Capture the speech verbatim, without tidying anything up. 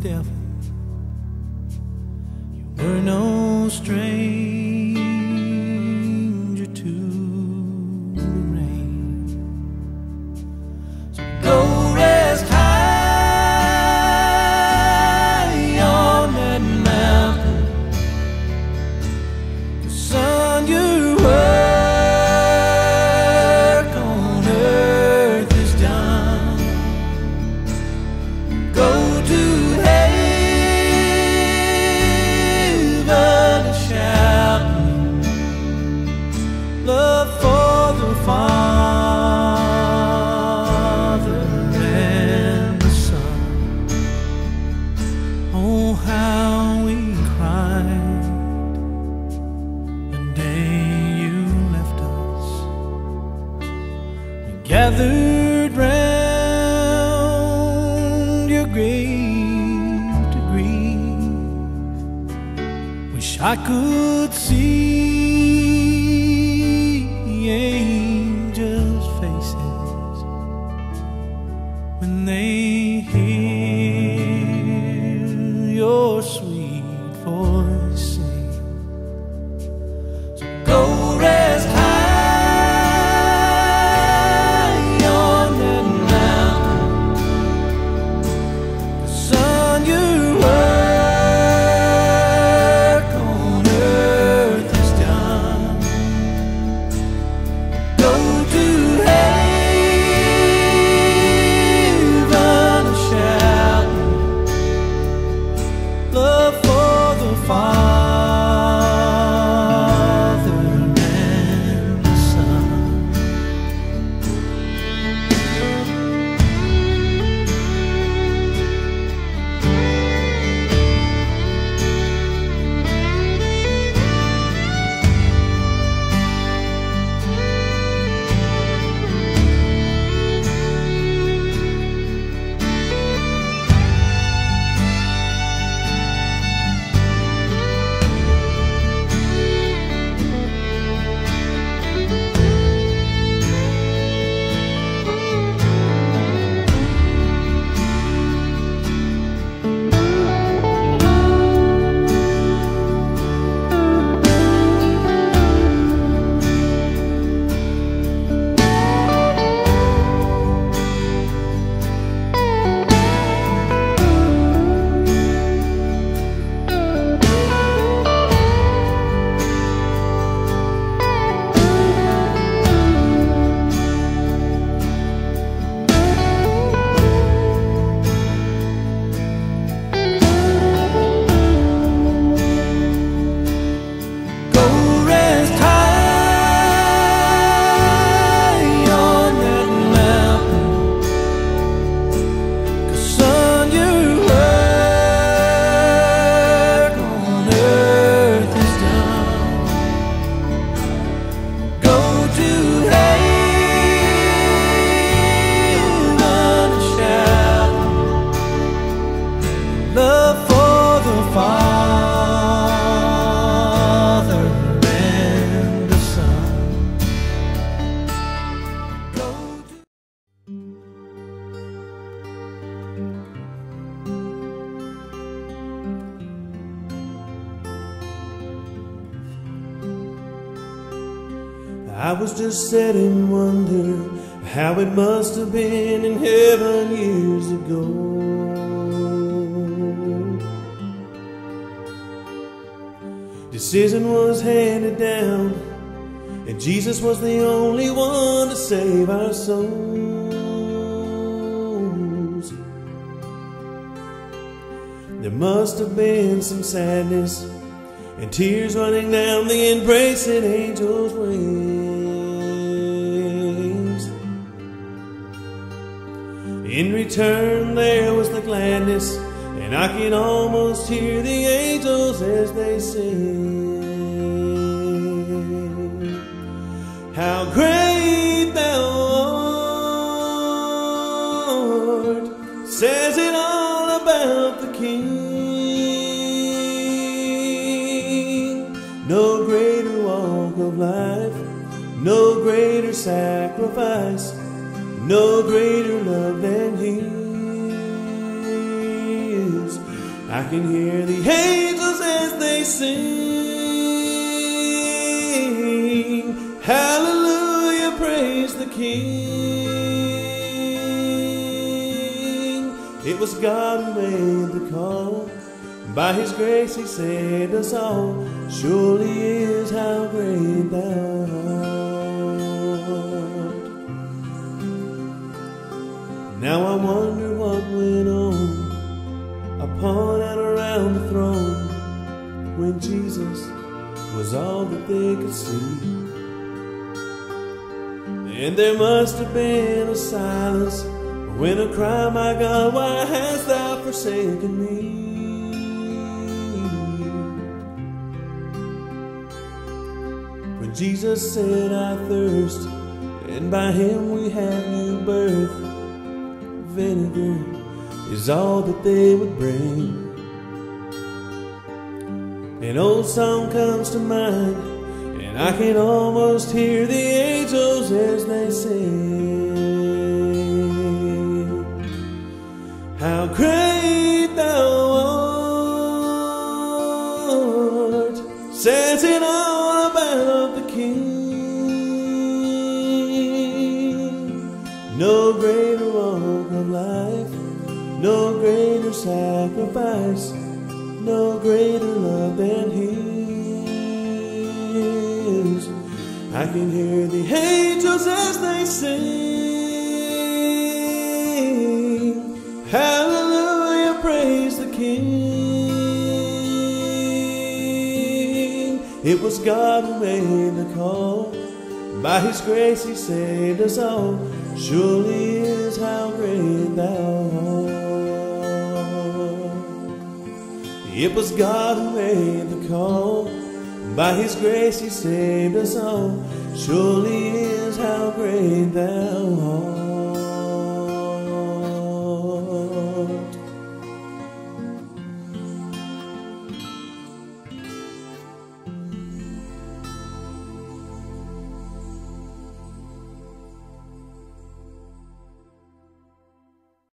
devil. You were no stranger to the rain. So go rest high on that mountain. The sun, your work on earth is done. Go to heaven and shout love for the Father and the Son. Oh, how we cried the day you left us. We gathered round your grave to grieve. Wish I could see angels' faces when they hear your sweet voice sing. So go rest high on that mountain. The sun, your work on earth is done. Go to heaven and shout love for the Father and the Son. Go rest high on that mountain. 'Cause son, your work on earth is done. Go to heaven and shout love for the Father and the Son. Go to I was just sitting and wonder how it must have been in heaven years ago. Decision was handed down, and Jesus was the only one to save our souls. There must have been some sadness and tears running down the embracing angel's wings. In return there was the gladness, and I can almost hear the angels as they sing. How great thou art, says it all about the King. No greater walk of life, no greater sacrifice, no greater love than His. I can hear the angels as they sing, hallelujah, praise the King. It was God who made the call. By His grace He saved us all. Surely is how great Thou art. Now I wonder what went on upon and around the throne when Jesus was all that they could see. And there must have been a silence when a cry, my God, why hast Thou forsaken me? When Jesus said, I thirst, and by Him we have new birth, vinegar is all that they would bring. An old song comes to mind, and I can almost hear the angels as they sing, how great Thou art, says it all about the King. No greater walk of life, no greater sacrifice, no greater love than His. I can hear the angels as they sing, hallelujah, praise the King. It was God who made the call. By His grace He saved us all. Surely is how great Thou art. It was God who made the call. By His grace He saved us all. Surely is how great Thou art.